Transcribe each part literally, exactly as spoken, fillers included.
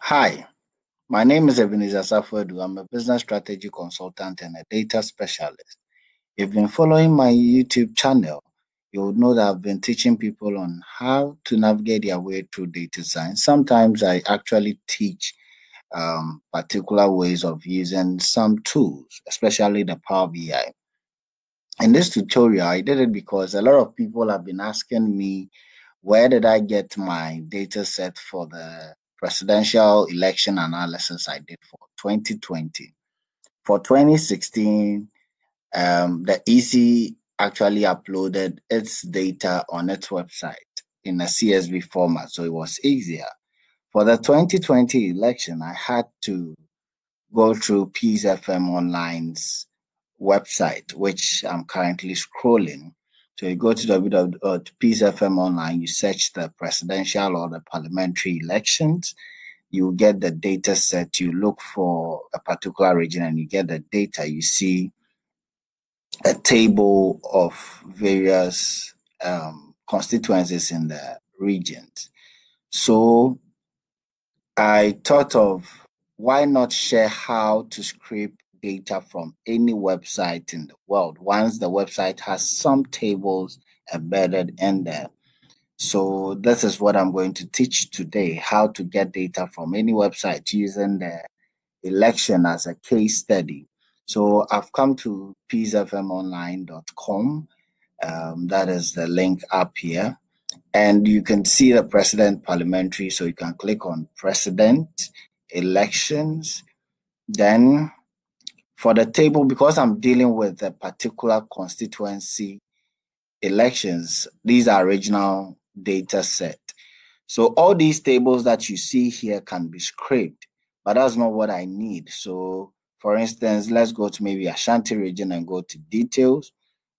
Hi, my name is Ebenezer Safwedu. I'm a business strategy consultant and a data specialist. If you've been following my YouTube channel, you would know that I've been teaching people on how to navigate their way through data science. Sometimes I actually teach um, particular ways of using some tools, especially the Power B I. In this tutorial, I did it because a lot of people have been asking me, where did I get my data set for the presidential election analysis I did for twenty twenty? For twenty sixteen, um, the E C actually uploaded its data on its website in a C S V format, so it was easier. For the twenty twenty election, I had to go through Peace F M Online's website, which I'm currently scrolling. So you go to w w w dot peace f m online, you search the presidential or the parliamentary elections, you get the data set, you look for a particular region and you get the data. You see a table of various um, constituencies in the regions. So I thought of, why not share how to scrape data from any website in the world once the website has some tables embedded in there. So this is what I'm going to teach today, how to get data from any website using the election as a case study. So I've come to peace f m online dot com. Um, that is the link up here. And you can see the president parliamentary. So you can click on president elections. Then for the table, because I'm dealing with a particular constituency elections, these are regional data set. So all these tables that you see here can be scraped, but that's not what I need. So for instance, let's go to maybe Ashanti region and go to details.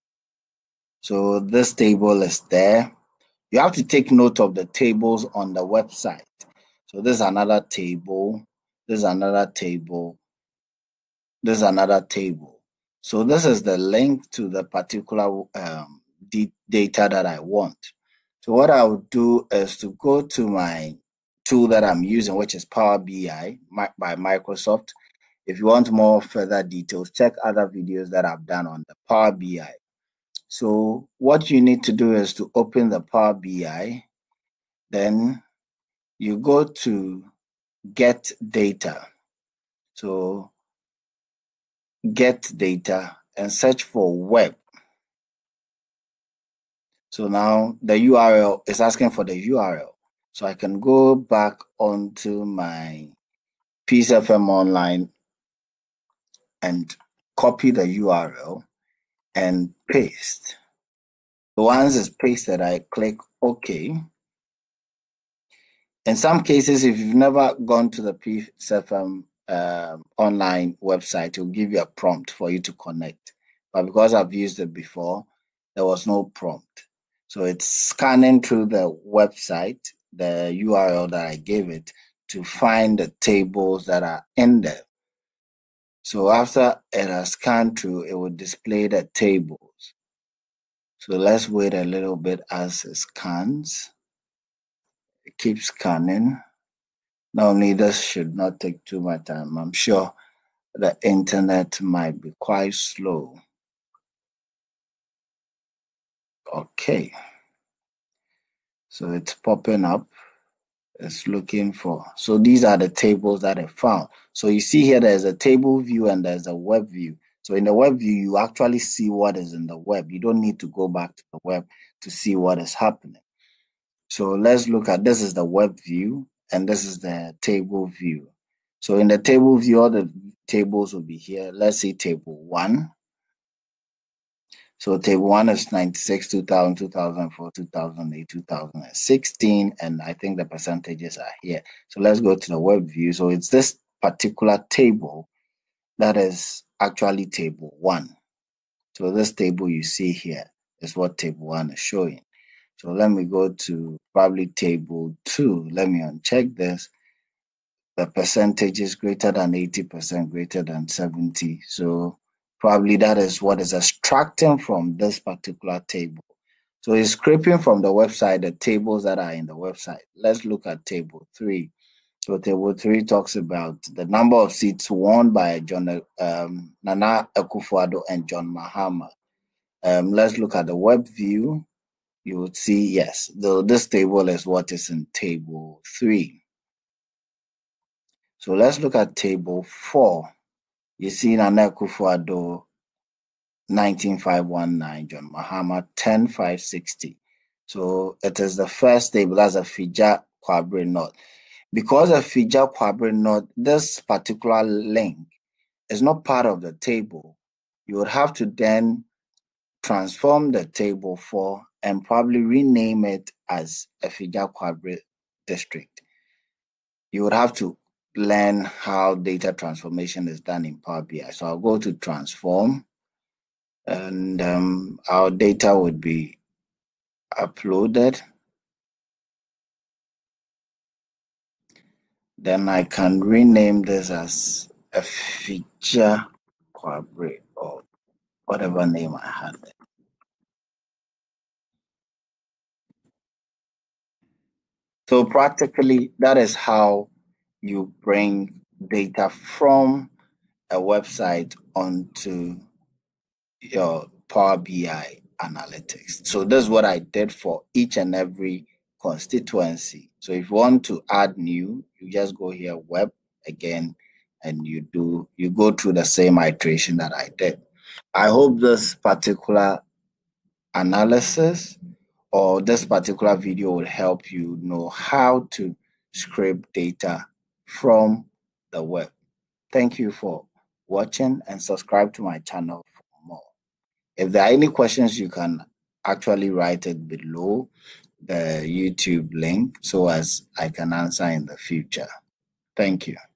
So this table is there. You have to take note of the tables on the website. So this is another table. This is another table. This is another table. So this is the link to the particular um, data that I want. So what I would do is to go to my tool that I'm using, which is Power B I by Microsoft. If you want more further details, check other videos that I've done on the Power B I. So what you need to do is to open the Power B I. Then you go to get data. So get data and search for web. So now the U R L is asking for the U R L. So I can go back onto my Peace F M Online and copy the U R L and paste. So once it's pasted, I click OK. In some cases, if you've never gone to the Peace F M um, online website, it will give you a prompt for you to connect. But because I've used it before, there was no prompt. So it's scanning through the website, the U R L that I gave it, to find the tables that are in there. So after it has scanned through, it will display the tables. So let's wait a little bit as it scans. It keeps scanning. Not only this should not take too much time. I'm sure the internet might be quite slow. Okay. So it's popping up. It's looking for. So these are the tables that I found. So you see here, there's a table view and there's a web view. So in the web view, you actually see what is in the web. You don't need to go back to the web to see what is happening. So let's look at, this is the web view and this is the table view. So in the table view, all the tables will be here. Let's see table one. So table one is ninety-six, two thousand, two thousand four, two thousand eight, two thousand sixteen, and I think the percentages are here. So let's go to the web view. So it's this particular table that is actually table one. So this table you see here is what table one is showing. So let me go to probably table two. Let me uncheck this. The percentage is greater than eighty percent, greater than seventy. So probably that is what is extracting from this particular table. So it's scraping from the website the tables that are in the website. Let's look at table three. So table three talks about the number of seats won by John um, Nana Akufo-Addo and John Mahama. Um, let's look at the web view. You would see, yes, though this table is what is in table three. So let's look at table four. You see Nana Akufo-Addo nineteen five nineteen, John Mahama ten five sixty. So it is the first table, that's a Fija Kwabre North. Because of Fija Kwabre North, this particular link is not part of the table. You would have to then transform the table for and probably rename it as a Fija Kwabre district. You would have to learn how data transformation is done in Power B I. So I'll go to transform, and um, our data would be uploaded. Then I can rename this as a feature Kwabre or whatever name I had there. So practically, that is how you bring data from a website onto your Power B I analytics. So this is what I did for each and every constituency. So if you want to add new, you just go here, web again, and you do you go through the same iteration that I did. I hope this particular analysis or this particular video will help you know how to scrape data from the web. Thank you for watching and subscribe to my channel for more. If there are any questions, you can actually write it below the YouTube link so as I can answer in the future. Thank you.